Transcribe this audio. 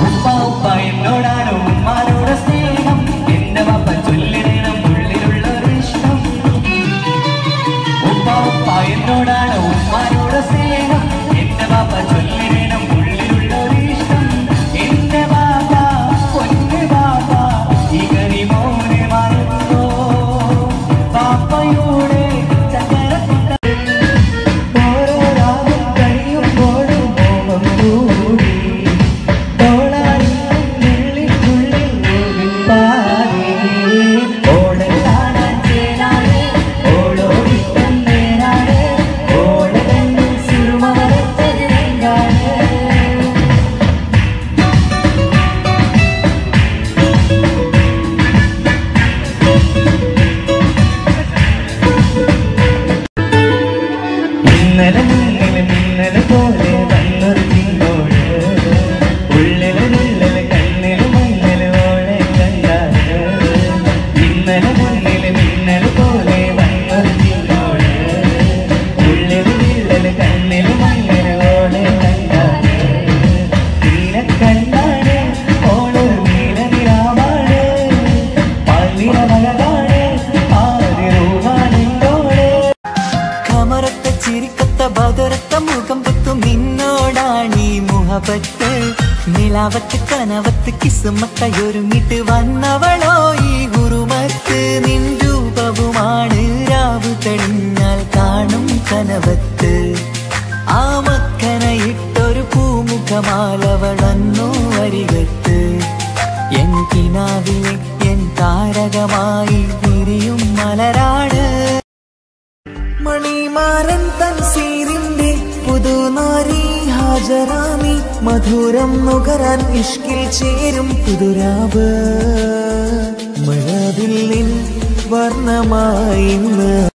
ഉപ്പ ഉപ്പ എന്നോടാണ് ഉമ്മാനോട് സ്നേഹം എന്റെ വാപ്പ ചൊല്ലിടണം ഉള്ളിലുള്ളൊരു ഇഷ്ടം ഉപ്പ ഉപ്പ എന്നോടാണ് ഉമ്മാനോട് സ്നേഹം എന്റെ വാപ്പ ചൊല്ലിടണം ഉള്ളിലുള്ളൊരു ഇഷ്ടം എന്റെ വാപ്പ പൊന്നു വാപ്പ ഈ കരി മോനെ മറന്നോ വാപ്പയുടെ ചക്കര ഓരോ രാവും കഴിയുമ്പോഴും മോഹം കൂടി മിന്നലെ പോലെ വന്നൊരു ചിന്തോട് ഉള്ളിലുള്ളിൽ കണ്ണിൽ മഞ്ഞൽ ഓളെ കണ്ടാണ് മിന്നലെ മിന്നൽ പോലെ വന്നൊരു ചിന്തോട് ഉള്ളിലുള്ളിൽ കണ്ണിൽ മഞ്ഞൽ ഓളെ കണ്ടാണ് നീല കണ്ണാണ് ഓളൊരു നീല നിലാവാണ് പാലിന മഴകാണ് ആദ്യ റൂഹാണെന്തോള് കമറത്തെ ചിരിക്ക ബദറത്ത മുഖം പത്തും നിന്നോടാണീ മുഹബത്ത് നിലാവത്ത് കനവത്ത് കിസുമത്തയൊരുങ്ങിട്ട് വന്നവളോ ഈ ഗുരുമത്ത് നിൻ രൂപവുമാണ് രാവ് തെളിഞ്ഞാൽ കാണും കനവത്ത് ആ മക്കനയിട്ടൊരു പൂമുഖമാലവളന്നു അരികത്ത് എൻ കിനാവിലെ എൻ താരകമായി വിരിയും മലരാണ് മണിമാരൻ തൻസീറിന്റെ പുതുനാരി ഹാജരാമി മധുരം നുകരാൻ ഇഷ്കിൽ ചേരും പുതുരാവ് മഴവില്ലിൻ വർണ്ണമായി